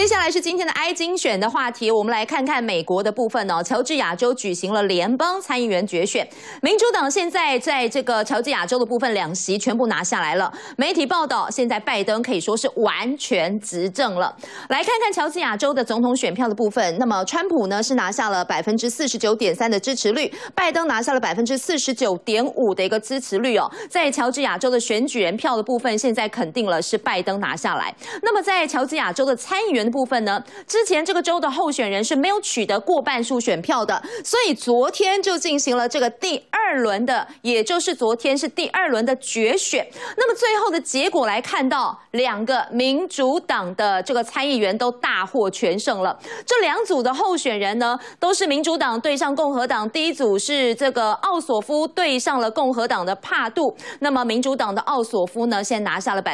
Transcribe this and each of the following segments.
接下来是今天的 I 精选的话题，我们来看看美国的部分哦。乔治亚州举行了联邦参议员决选，民主党现在在这个乔治亚州的部分2席全部拿下来了。媒体报道，现在拜登可以说是完全执政了。来看看乔治亚州的总统选票的部分，那么川普呢是拿下了49.3%的支持率，拜登拿下了49.5%的一个支持率哦。在乔治亚州的选举人票的部分，现在肯定了是拜登拿下来。那么在乔治亚州的参议员的部分呢，之前这个州的候选人是没有取得过半数选票的，所以昨天就进行了这个第2轮的，也就是昨天是第2轮的决选。那么最后的结果来看到，2个民主党的这个参议员都大获全胜了。这2组的候选人呢，都是民主党对上共和党。第一组是这个奥索夫对上了共和党的帕杜，那么民主党的奥索夫呢，现在拿下了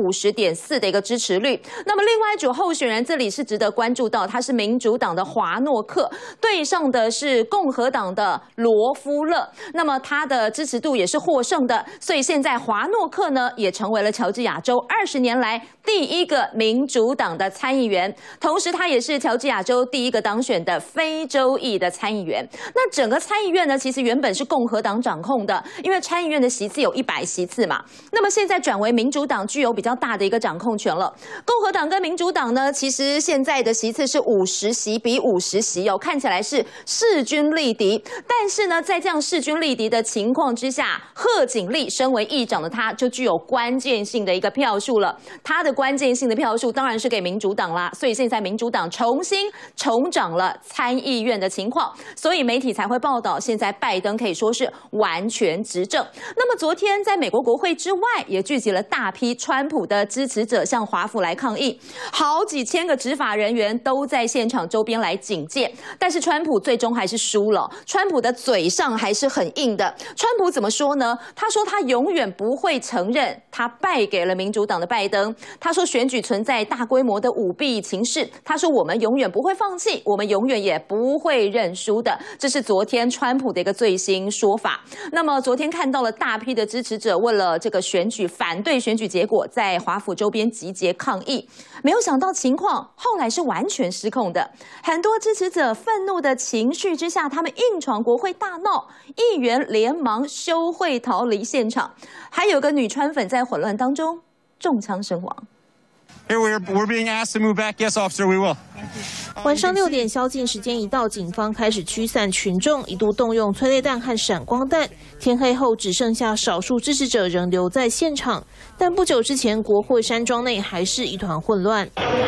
50.4%的一个支持率。那么另外一组候选人，这里是值得关注到，他是民主党的华诺克，对上的是共和党的罗夫勒，那么他的支持度也是获胜的，所以现在华诺克呢也成为了乔治亚州20年来第1个民主党的参议员，同时他也是乔治亚州第1个当选的非洲裔的参议员。那整个参议院呢，其实原本是共和党掌控的，因为参议院的席次有100席次嘛，那么现在转为民主党具有比较大的一个掌控权了。共和党跟民主党呢，其实现在的席次是50席比50席哦，看起来是势均力敌。但是呢，在这样势均力敌的情况之下，贺锦丽身为议长的他，就具有关键性的一个票数了。他的关键性的票数当然是给民主党啦，所以现在民主党重掌了参议院的情况，所以媒体才会报道，现在拜登可以说是完全执政。那么昨天在美国国会之外，也聚集了大批川普的支持者向华府来抗议，好几千个执法人员都在现场周边来警戒，但是川普最终还是输了。川普的嘴上还是很硬的。川普怎么说呢？他说他永远不会承认他败给了民主党的拜登。他说选举存在大规模的舞弊情势。他说我们永远不会放弃，我们永远也不会认输的。这是昨天川普的一个最新说法。那么昨天看到了大批的支持者为了这个选举反对选举结果，在华府周边集结抗议。没有想到情况后来是完全失控的，很多支持者愤怒的情绪之下，他们硬闯国会大闹，议员连忙休会逃离现场，还有个女川粉在混乱当中中枪身亡。 Here we're being asked to move back. Yes, officer, we will. 晚上6点，宵禁时间一到，警方开始驱散群众，一度动用催泪弹和闪光弹。天黑后，只剩下少数支持者仍留在现场，但不久之前，国会山庄内还是一团混乱。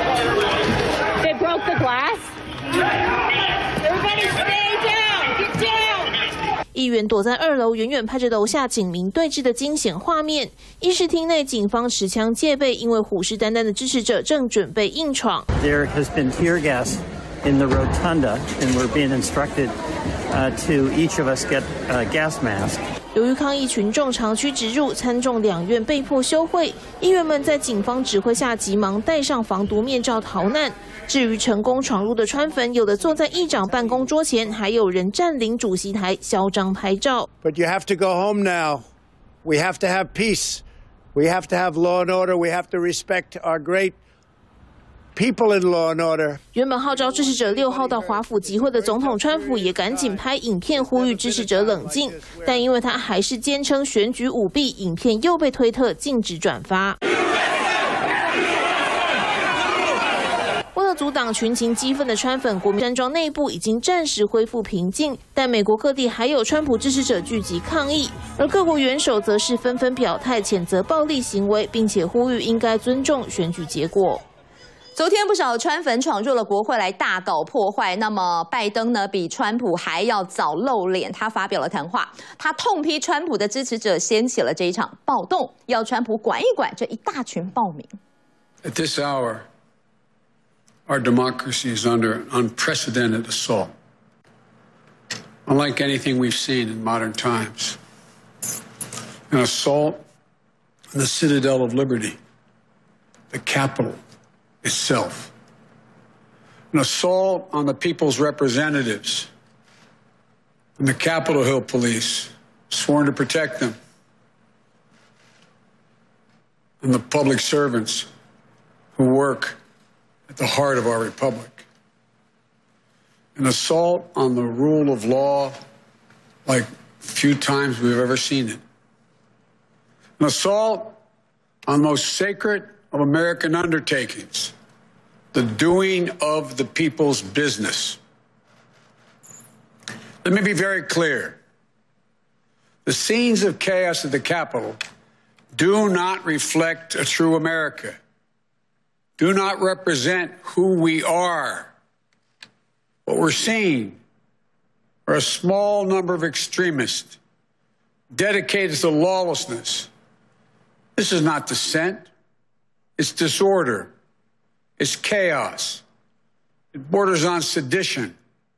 They broke the glass. Everybody stay down. Get down. 议员躲在2楼，远远拍着楼下警民对峙的惊险画面。议事厅内，警方持枪戒备，因为虎视眈眈的支持者正准备硬闯。 There has been tear gas in the rotunda, and we're being instructed to each of us get a gas mask. 由于抗议群众长驱直入，参众两院被迫休会，议员们在警方指挥下急忙戴上防毒面罩逃难。至于成功闯入的川粉，有的坐在议长办公桌前，还有人占领主席台嚣张拍照。 But you have to go home now. We have to have peace. We have to have law and order. We have to respect our great people in law and order. 原本号召支持者6号到华府集会的总统川普也赶紧拍影片呼吁支持者冷静，但因为他还是坚称选举舞弊，影片又被推特禁止转发。为了阻挡群情激愤的川粉，国民山庄内部已经暂时恢复平静，但美国各地还有川普支持者聚集抗议，而各国元首则是纷纷表态谴责暴力行为，并且呼吁应该尊重选举结果。 昨天不少川粉闯入了国会来大搞破坏，那么拜登呢比川普还要早露脸，他发表了谈话，他痛批川普的支持者掀起了这一场暴动，要川普管一管这一大群暴民。 At this hour, our democracy is under unprecedented assault, unlike anything we've seen in modern times. An assault on the citadel of liberty, the Capitol itself. An assault on the people's representatives and the Capitol Hill police, sworn to protect them, and the public servants who work at at the heart of our republic. An assault on the rule of law like few times we've ever seen it. An assault on the most sacred of American undertakings, the doing of the people's business. Let me be very clear. The scenes of chaos at the Capitol do not reflect a true America, do not represent who we are. What we're seeing are a small number of extremists dedicated to lawlessness. This is not dissent. It's disorder. It's chaos. It borders on sedition.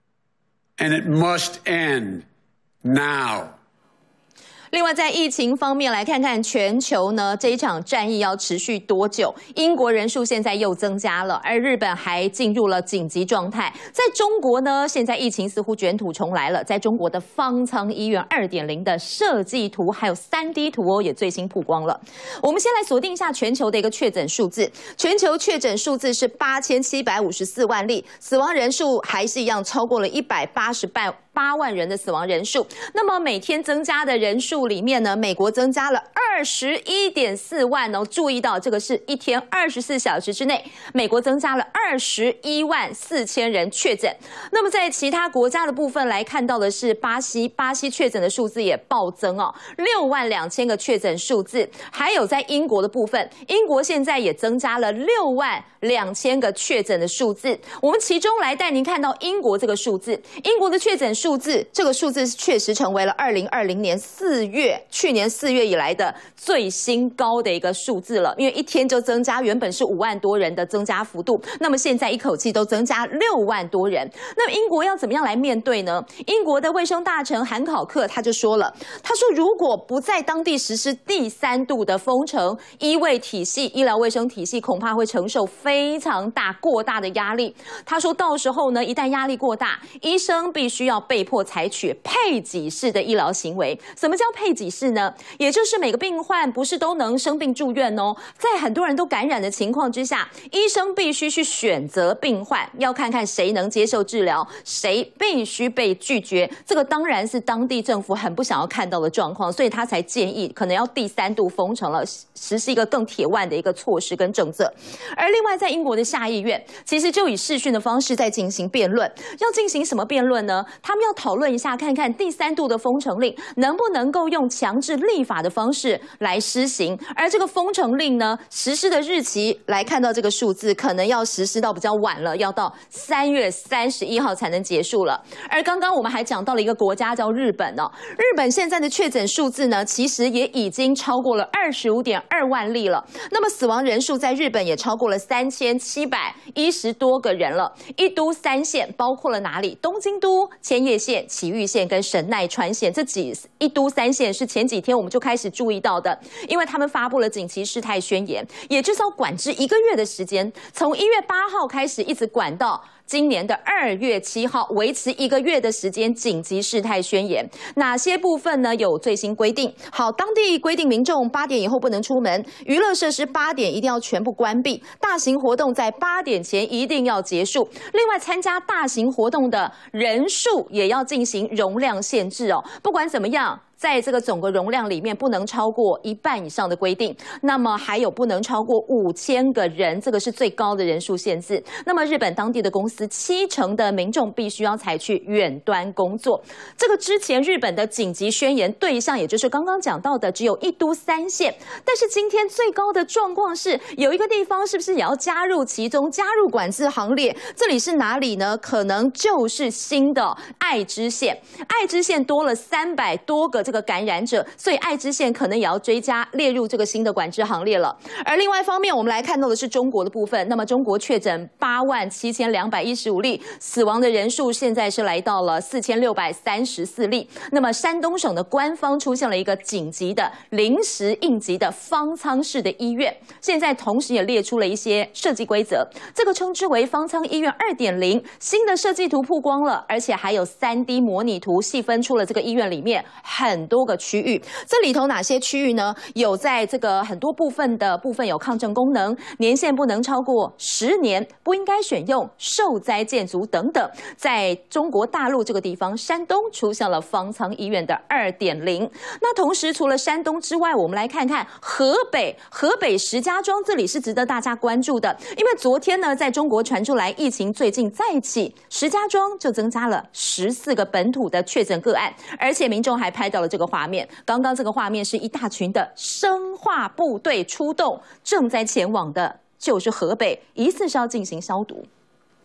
And it must end now. 另外，在疫情方面来看看全球呢，这一场战役要持续多久？英国人数现在又增加了，而日本还进入了紧急状态。在中国呢，现在疫情似乎卷土重来了。在中国的方舱医院 2.0 的设计图还有 3D 图也最新曝光了。我们先来锁定一下全球的一个确诊数字，全球确诊数字是8754万例，死亡人数还是一样超过了188万人的死亡人数。那么每天增加的人数里面呢，美国增加了21.4万哦。注意到这个是一天24小时之内，美国增加了21万4000人确诊。那么在其他国家的部分来看到的是巴西确诊的数字也暴增哦，6万2000个确诊数字。还有在英国的部分，英国现在也增加了6万2000个确诊的数字。我们其中来带您看到英国这个数字，英国的确诊数字，这个数字确实成为了2020年4月，去年4月以来的最新高的一个数字了。因为一天就增加，原本是5万多人的增加幅度，那么现在一口气都增加6万多人。那么英国要怎么样来面对呢？英国的卫生大臣韩考克他就说了，他说如果不在当地实施第3度的封城，医疗卫生体系恐怕会承受非常过大的压力。他说到时候呢，一旦压力过大，医生必须要被迫采取配给式的医疗行为。什么叫配给式呢？也就是每个病患不是都能生病住院哦，在很多人都感染的情况之下，医生必须去选择病患，要看看谁能接受治疗，谁必须被拒绝。这个当然是当地政府很不想要看到的状况，所以他才建议可能要第3度封城了，实施一个更铁腕的一个措施跟政策。而另外在英国的下议院，其实就以视讯的方式在进行辩论。要进行什么辩论呢？他们要讨论一下，看看第3度的封城令能不能够用强制立法的方式来施行。而这个封城令呢，实施的日期来看到这个数字，可能要实施到比较晚了，要到3月31号才能结束了。而刚刚我们还讲到了一个国家叫日本哦，日本现在的确诊数字呢，其实也已经超过了25.2万例了。那么死亡人数在日本也超过了3710多个人了。1都3县包括了哪里？东京都、千叶县、埼玉县跟神奈川县，这1都3县是前几天我们就开始注意到的，因为他们发布了紧急事态宣言，也就是要管制1个月的时间，从1月8号开始一直管到今年的2月7号，维持1个月的时间。紧急事态宣言哪些部分呢？有最新规定。好，当地规定民众8点以后不能出门，娱乐设施8点一定要全部关闭，大型活动在8点前一定要结束。另外，参加大型活动的人数也要进行容量限制哦。不管怎么样，在这个总个容量里面不能超过1半以上的规定，那么还有不能超过5000个人，这个是最高的人数限制。那么日本当地的公司70%的民众必须要采取远端工作。这个之前日本的紧急宣言对象，也就是刚刚讲到的，只有1都3县。但是今天最高的状况是，有一个地方是不是也要加入其中，加入管制行列？这里是哪里呢？可能就是新的爱知县。爱知县多了300多个这个感染者，所以爱知县可能也要追加列入这个新的管制行列了。而另外一方面，我们来看到的是中国的部分。那么中国确诊87215例，死亡的人数现在是来到了4634例。那么山东省的官方出现了一个紧急的临时应急的方舱式的医院，现在同时也列出了一些设计规则，这个称之为方舱医院2.0。新的设计图曝光了，而且还有3D 模拟图细分出了这个医院里面很很多个区域。这里头哪些区域呢？有在这个很多部分有抗震功能，年限不能超过10年，不应该选用受灾建筑等等。在中国大陆这个地方，山东出现了方舱医院的2.0。那同时除了山东之外，我们来看看河北石家庄，这里是值得大家关注的，因为昨天呢，在中国传出来疫情最近再起，石家庄就增加了14个本土的确诊个案，而且民众还拍到了这个画面。刚刚这个画面是一大群的生化部队出动，正在前往的就是河北，疑似是要进行消毒。